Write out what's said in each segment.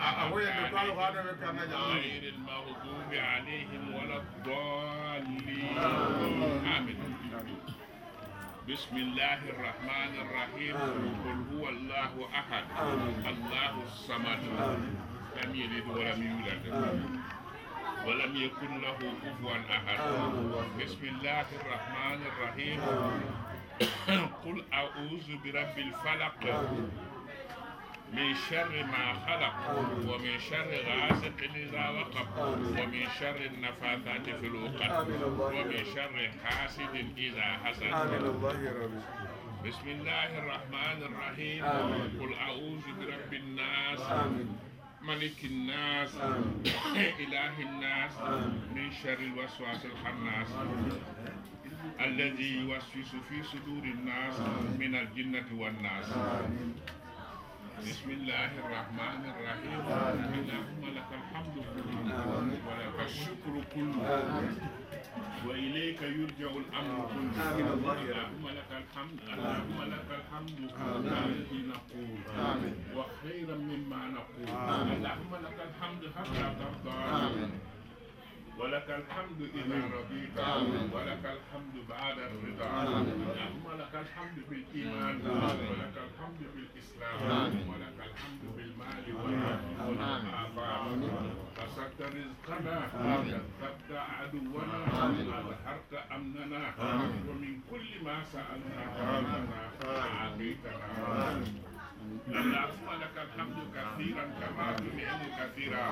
غير المغضوب عليهم ولا الضالين آمين. بسم الله الرحمن الرحيم. قل هو الله أحد الله الصمد لم يلد ولم يولد ولم يكن له كفوا أحد. بسم الله الرحمن الرحيم. قل أعوذ برب الفلق من شر ما خلق ومن شر غاسق إذا وقب ومن شر النفاثات في العقد ومن شر حاسد إذا حسد. بسم الله الرحمن الرحيم. قل أعوذ برب الناس ملك الناس إله الناس من شر الوسواس الخناس الذي يوسوس في صدور الناس من الجنة والناس. بسم الله الرحمن الرحيم. اللهم لك الحمد كله ولك الشكر كله وإليك يرجع الأمر كله. اللهم لك الحمد اللهم لك الحمد الذي نقول وخيرا مما نقول. اللهم لك الحمد حتى ترضى ولك الحمد إذا رضيت ولك الحمد بعد الرضا. اللهم لك الحمد بالإيمان ولك الحمد بالإسلام ولك الحمد بالمال والعافاء. بسطت رزقنا كذبت عدونا أظهرت أمننا ومن كل ما سألناك أعطيتنا. اللهم لك الحمد كثيرا كما تنعم كثيرا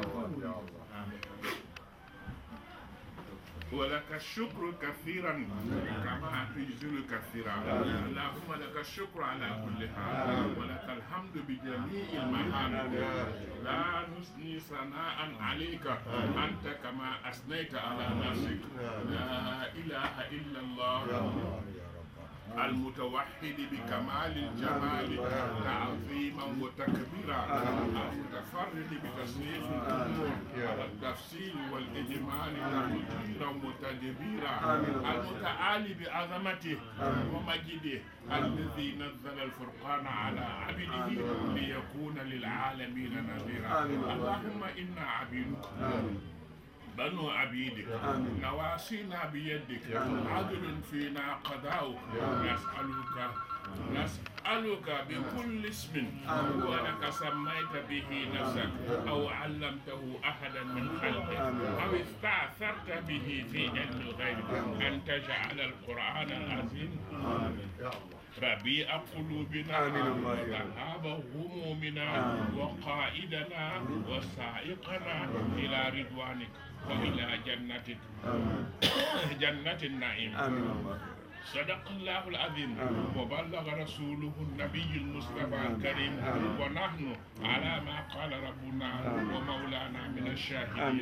ولك الشكر كثيرا كما تجزل كثيرا. اللهم لك الشكر على كل حال ولك الحمد بجميع المحامد. لا نثني ثناء عليك أنت كما أثنيت على نفسك. لا إله إلا الله المتوحد بكمال الجمال تعظيما وتكبيرا المتفرد بتصنيف الامور على التفصيل والاجمال تقديرا وتدبيرا المتعالي بعظمته ومجده الذي نزل الفرقان على عبده ليكون للعالمين نذيرا. اللهم انا عبيدك بنو عبيدك نواسينا بيدك عدل فينا قضاؤك. نسألك بكل اسم ولك سميت به نفسك أو علمته أحدا من خلقك أو استأثرت به في علم غيرك أن تجعل القرآن العظيم ربيع قلوبنا وذهاب همومنا وقائدنا وسائقنا إلى رضوانك وإلى جنة النعيم. صدق الله العظيم وبلغ رسوله النبي المصطفى الكريم ونحن على ما قال ربنا ومولانا من الشاهدين.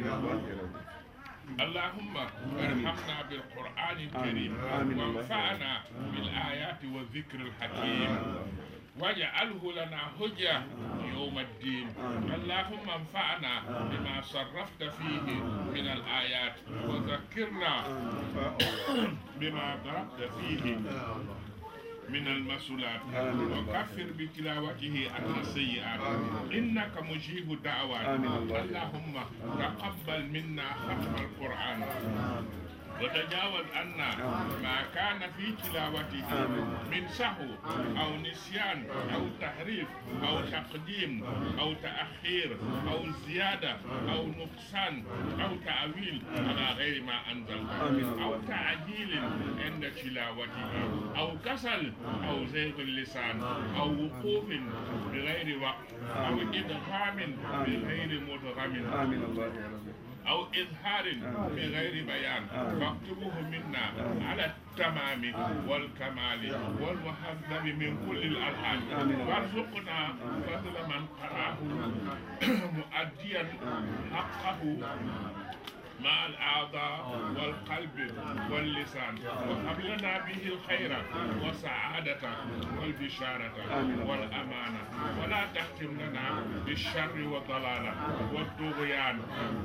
اللهم ارحمنا بالقرآن الكريم وانفعنا بالآيات والذكر الحكيم واجعله لنا حجة يوم الدين. اللهم انفعنا بما صرفت فيه من الآيات وذكرنا بما ضربت فيه من المسؤولات وكفر بتلاوته عن السيئات إنك مجيب الدعوات. اللهم تقبل منا ختم القرآن وتجاوز عنا ما كان في تلاوته من سهو أو نسيان أو تحريف أو تقديم أو تأخير أو زيادة أو نقصان أو تعويل على غير ما أنزل أو تعجيل عند تلاوته أو كسل أو زيغ اللسان أو وقوف بغير وقت أو إدغام بغير مدغم أو إظهار بغير بيان فاكتبوه منا على التمام والكمال والمهذب من كل الألحان وارزقنا فضل من قرأه مؤديا حقه مع الأعضاء والقلب واللسان، وهب لنا به الخير والسعادة والبشارة والأمانة، ولا تختم لنا بالشر والضلال والطغيان،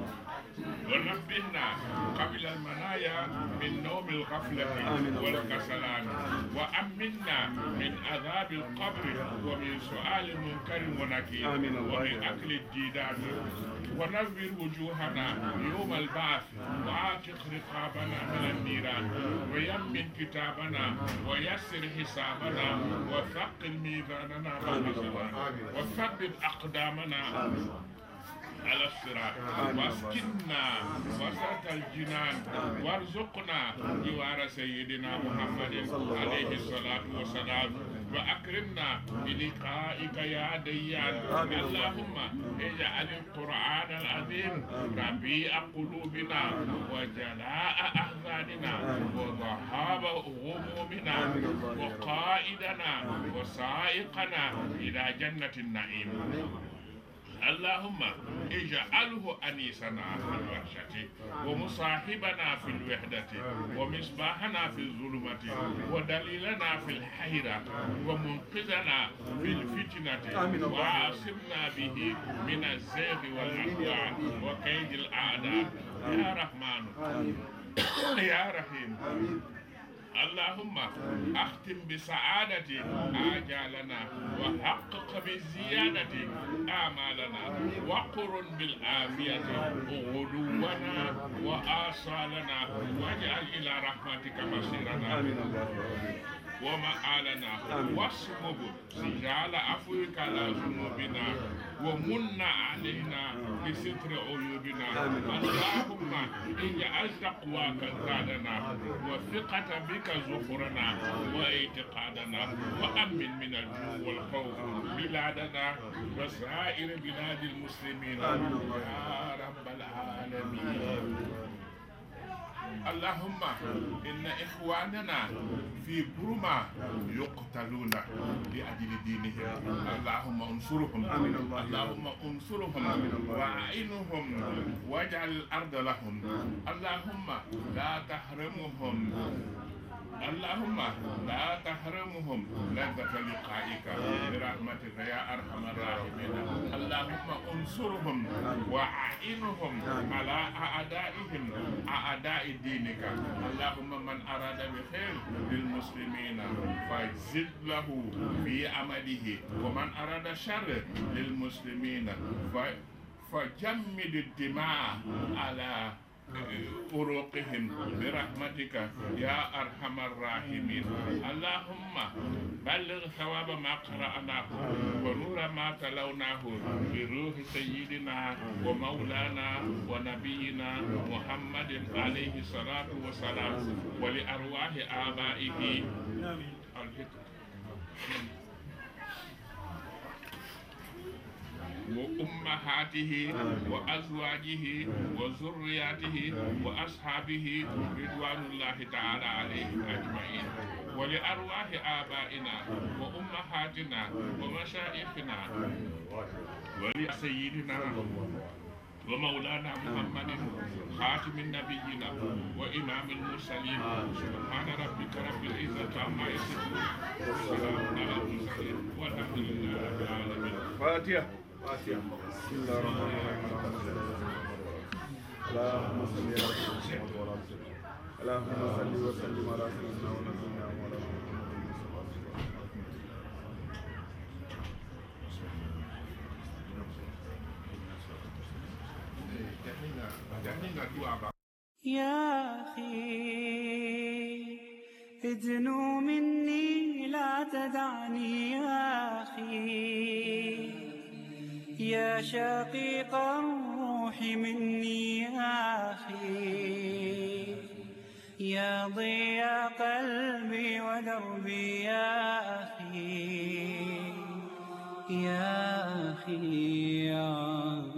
ونبهنا قبل المنايا من نوم الغفلة والكسلان، وأمنا من عذاب القبر ومن سؤال منكر ونكير ومن أكل الديدان، ونور وجوهنا يوم البعث، وعاتق رقابنا من النيران، ويمن كتابنا ويسر حسابنا، وثقل ميزاننا بالحسنات، وثبت أقدامنا على الصراط، واسكننا وسط الجنان، وارزقنا جوار سيدنا محمد عليه الصلاة والسلام، وأكرمنا بلقائك يا ديان. اللهم اجعل القرآن العظيم ربيع قلوبنا وجلاء أحزاننا وذهاب غمومنا وقائدنا وسائقنا إلى جنة النعيم. اللهم اجعله أنيسنا في الوحشة، ومصاحبنا في الوحدة، ومصباحنا في الظلمة، ودليلنا في الحيرة، ومنقذنا في الفتنة، وعاصمنا به من الزيغ والأهواء وكيد الأعداء يا رحمن يا رحيم. اللهم اختم بسعادة آجالنا، وحقق بالزيادة آمالنا، وقرن بالعافية غدونا وآصالنا، واجعل إلى رحمتك مصيرنا ومآلنا، واصحب سجال عفوك على ذنوبنا، ومن علينا بستر عيوبنا. اللهم اجعل تقواك زادنا، وثقة بك زخرنا، واعتقادنا، وأمن من الجوع والخوف بلادنا وسائر بلاد المسلمين يا رب العالمين. اللهم إن إخواننا في بورما يقتلون لأجل دينهم، اللهم انصرهم، اللهم انصرهم وأعينهم، واجعل الأرض لهم، اللهم لا تحرمهم، اللهم لا تحرمهم لذة لقائك برحمتك يا أرحم الراحمين. اللهم انصرهم وأعينهم على أعدائهم أعداء دينك. اللهم من أراد بخير للمسلمين فزد له في عمله، ومن أراد شر للمسلمين فجمد الدماء على طرقهم برحمتك يا أرحم الراحمين. اللهم بلغ ثواب ما قرأناه ونور ما تلوناه بروح سيدنا ومولانا ونبينا محمد عليه الصلاة والسلام، ولأرواح آبائه الفكر وأمهاته وأزواجه وذرياته وأصحابه رضوان الله تعالى عليهم أجمعين، ولأرواح آبائنا وأمهاتنا ومشايخنا ولسيدنا ومولانا محمد خاتم النبيين وإمام المرسلين. سبحان ربك رب العزة عما يصفون، وسلام على المرسلين، والحمد لله رب العالمين. فاتحة. بسم الله الرحمن الرحيم. اللهم صل على سيدنا محمد، اللهم صل وسلم على سيدنا ونبينا مولانا محمد. يا أخي ادنو مني لا تدعني يا أخي، يا شقيق الروح مني يا أخي، يا ضياء قلبي ودربي يا أخي، يا أخي يا